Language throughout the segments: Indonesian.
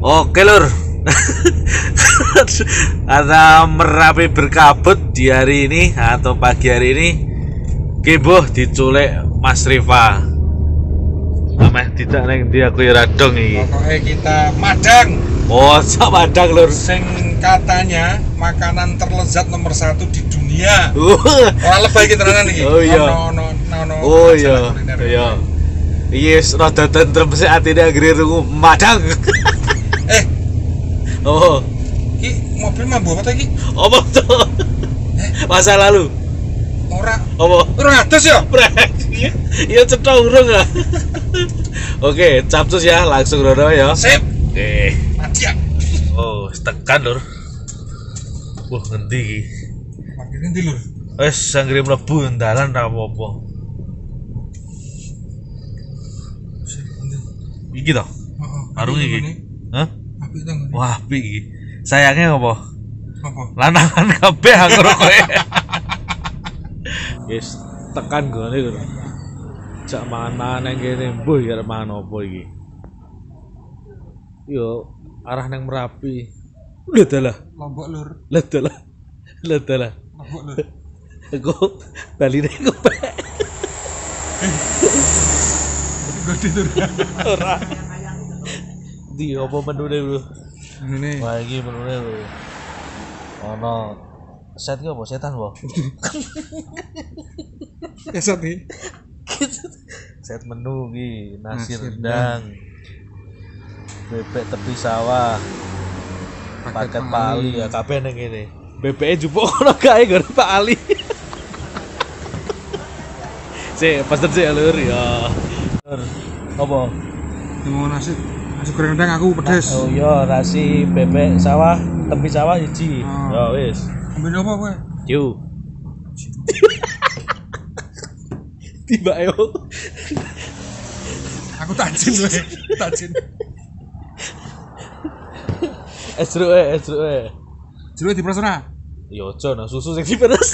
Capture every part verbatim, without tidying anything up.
Oke lur. Karena Merapi berkabut di hari ini atau pagi hari ini, Kiboh diculik Mas Rifa. Ameh tidak neng dia aku radong iki. Pokoknya kita Madang. Oh, sak Madang lur. Sing katanya makanan terlezat nomor satu di dunia. Orang lebay kita tenan iki. Oh iya. No, no, no, no, oh iya. Iya. Yes, rada tentrem sik atine anggere rungu Madang. eh. Oh. Ki mobil mambu apa iki? Apa tuh? Eh, masa lalu. Ora. Apa? Ora atus ya? Iya cetha urung ah. Oke, capcus ya, langsung rono ya. Sip. Oke. Matiak. Oh, tekan lur. Wah, ngendi iki? Makin ngendi lur? Wes sanggre mlebu dalan ra apa-apa. Iki toh? Heeh. Warung iki. Hah? Apik to. Wah, apik iki. Sayangnya apa? Apa? Lanangan kabeh aku kowe. Yes, tekan gone lho. Jak mangan-mangan nang kene, mbuh ya mangan apa iki? Yo, arah nang Merapi. Lha dalah. Lombok lur. Lha dalah. Lha dalah. Lombok lur. Aku baline kepek. Gede tur. Ora. Di apa menune lho? Menune. Wah, iki menune lho. Ono set ki apa setan apa? Esot nih. Set menu ki, nasi rendang. Bebek tepi sawah. Paket Pak Ali ya kabeh nang kene. Bebeke jupuk ono kae gara Pak Ali. Sik, pesen sik lur ya. Lur, apa? Mau nasi nasi goreng rendang aku pedes. Oh iya, nasi bebek sawah, tepi sawah siji. Oh. Ya wis. Ambil apa kowe? Ciu. Tiba yo. Aku tajin kowe. Tajin. Es jeruk e, es jeruk e. Jeruk diperes ora? Ya aja nang susu sing diperes.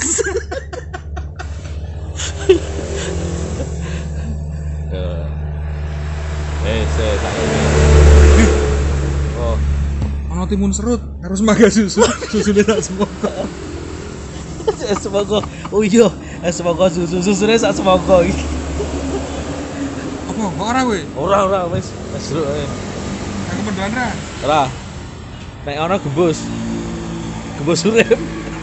Ya. Eh, saya tak ini. Oh, Ono timun serut harus maga susu. Susune tak semangka. es semangka. Oh iya, es semangka susu susune sak semangka iki. Apa? Kok ora kowe? Ora ora wis, es jeruk ae. Aku mendoan ra. Ora. Nek ana gembus. Gembus urip.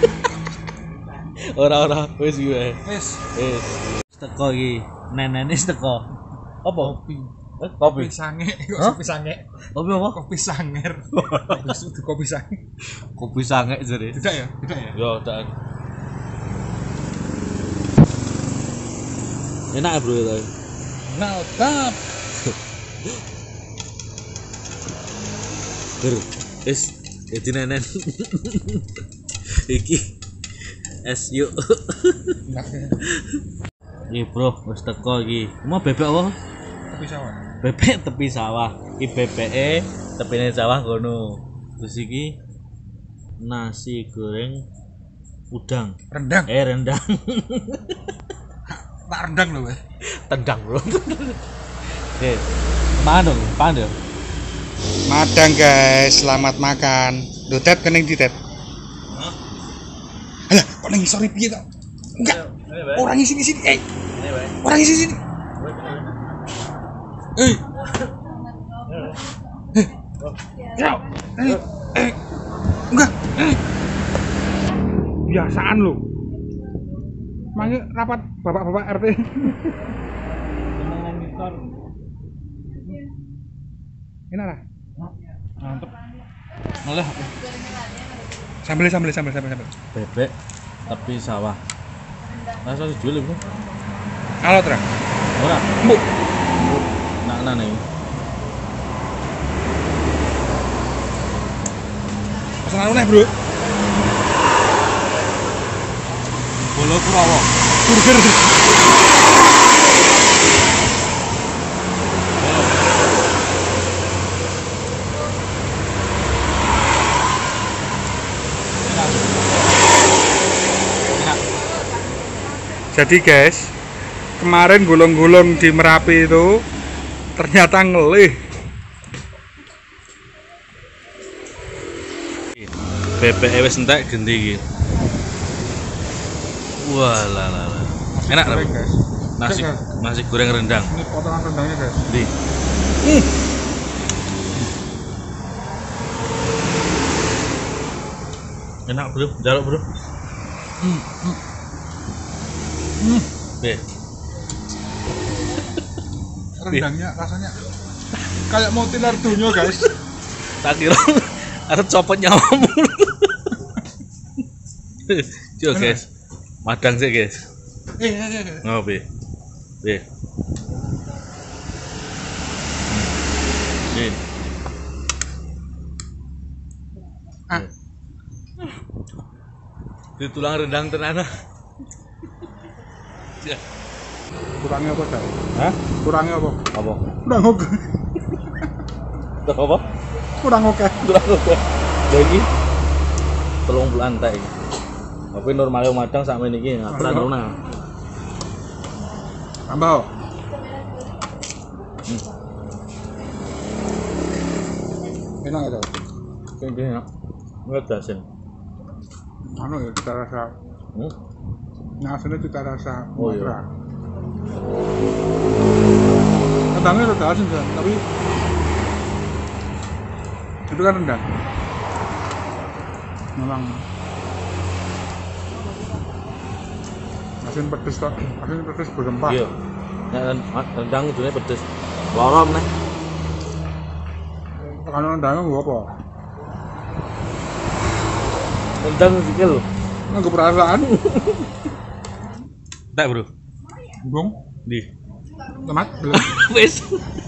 Ora ora wis iki wae. Wis. Wis. Teko iki, nenene teko. Apa? Kopi. Eh, kopi. Kopi sange. Kok Hah? kopi sange? Kopi apa? Kopi sanger. Kopi kopi sange. Kopi sange jare. Tidak ya? Tidak ya? Yo, dan. Enak ya, Bro itu. Nah, tap. Ber. Es, jadi nenen. Iki es yuk. Enak ya. Iki bro, wis teko iki. Mau bebek apa? Kopi sawah. Bebek tepi sawah. Iki bebeke tepine sawah kono. Terus iki nasi goreng udang. Rendang. Eh rendang. Tak rendang loh, weh. Tendang bro. Oke. Mana dong? Mana dong? Madang guys, selamat makan. Dotet kening ditet. Hah? Alah, kok nang isor piye kok? Enggak. Orang isi sini, eh. Ini bae. Orang isi sini. Eh. Eh. Ya. Eh. Eh. Enggak. Eh. Biasaan lo. Mangke rapat bapak-bapak R T. Enak lah. Mantep. Malah. Sambil sambil sambil sambil sambil. Bebek tepi sawah. Rasa dijual iku. Alot ra? Ora. Mbok. Nak nane. Pesan anu neh, Bro. Bolo Kurawa. Burger. Jadi guys, kemarin gulung-gulung di Merapi itu ternyata ngelih. Bebek wis entek gendi iki. Wah, lah lah lah. Enak ta, guys? Nasi nasi goreng rendang. Ini potongan rendangnya, guys. Di. Hmm. Enak, Bro. Jaluk, Bro. Hmm. Hmm. Be. Rendangnya rasanya kayak mau tilar dunia, guys. Tak kira ada copot nyawamu. Coba, guys. Madang sih, guys. Eh, eh, eh. Oh, be. Be. Be. Ah. Di tulang rendang tenan. Ya. Kurangnya apa, Dal? Hah? Kurangnya apa? Apa? Kurang oke. Apa? Kurang oke. Kurang oke. Lagi telung bulan tak. Tapi normalnya madang sampe niki ngapain nona. Tambah. Hmm. Enak ya, Dal? Ini enak. Enggak dasen. Anu ya, cita rasa. Hmm? Nah, aslinya cita rasa Oh, iya. Sumatera. Rendangnya udah asin, kan? Tapi itu kan rendang. Memang asin pedes kok, asin pedes berempah. Iya. Nek rendang kudune pedes. Lorom nih. Kalau rendangnya gua apa? Rendang sikil. Nggak perasaan. Tak, Bro. Bung, Di. temat belum. Wes.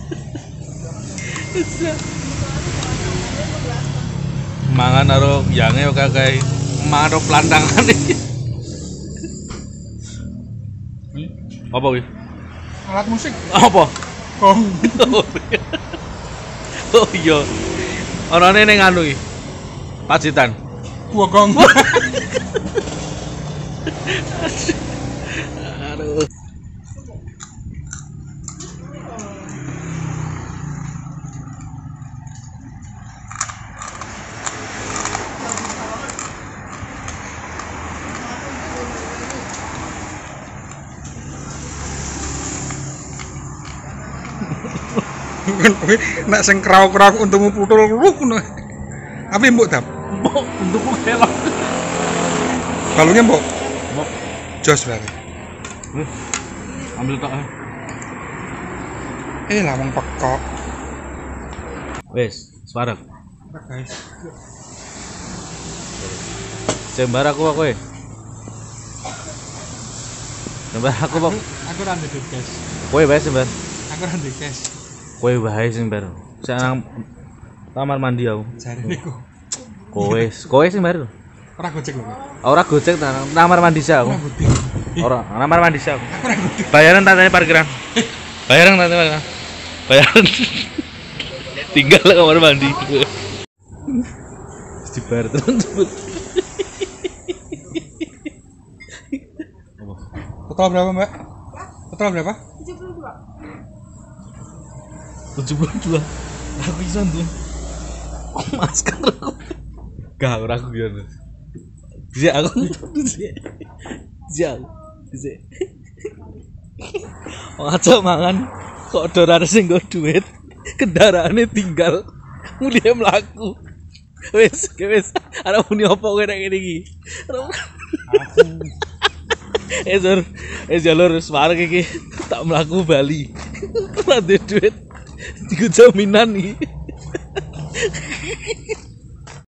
Mangan karo yange yo kakek. Mangan karo plantangan iki. Ini Apa kuwi? alat musik. Apa? Gong. Oh iya. Orane ning anu iki. Pacitan. Gua gong. Aduh. Nek sing krauk-krauk untungmu putul luk ngono. Apa mbok dap? Mbok untukku kelak. Kalungnya mbok. Mbok Jos berarti. eh, ambil tak. Eh lawang pekok. Wes, separek. Nah, guys. Sembar aku kok kowe. Sembar aku kok. Aku ra ndek, guys. Kowe wae sembar. Aku ra ndek, guys. Kowe wae sembar. Sak nang kamar mandi aku. Jare niku. Kowe, kowe sembar. Ora gojek lho. Ora gojek ta nang kamar mandi sak aku. Ora gojek. Ora, nang kamar mandi sak aku. Aku ora gojek. Bayaran tantane parkiran. Bayaran tantane parkiran. Bayaran. Tinggal ke kamar mandi. Dibayar terus. Total berapa, Mbak? Total berapa? tujuh puluh dua. Aku iso tuh. Oh, masker aku. Gak ora aku biar. Bisa aku. Bisa. Bisa. Ngaco mangan kok dorar sing nggo duit. Kendaraane tinggal. Mulih mlaku. Wes, wes. Arep muni apa kowe nek ngene iki? Aku. Eh, Sur. Eh, jalur semarang iki tak mlaku Bali. Ora duwe duit. Tiga jaminan nih.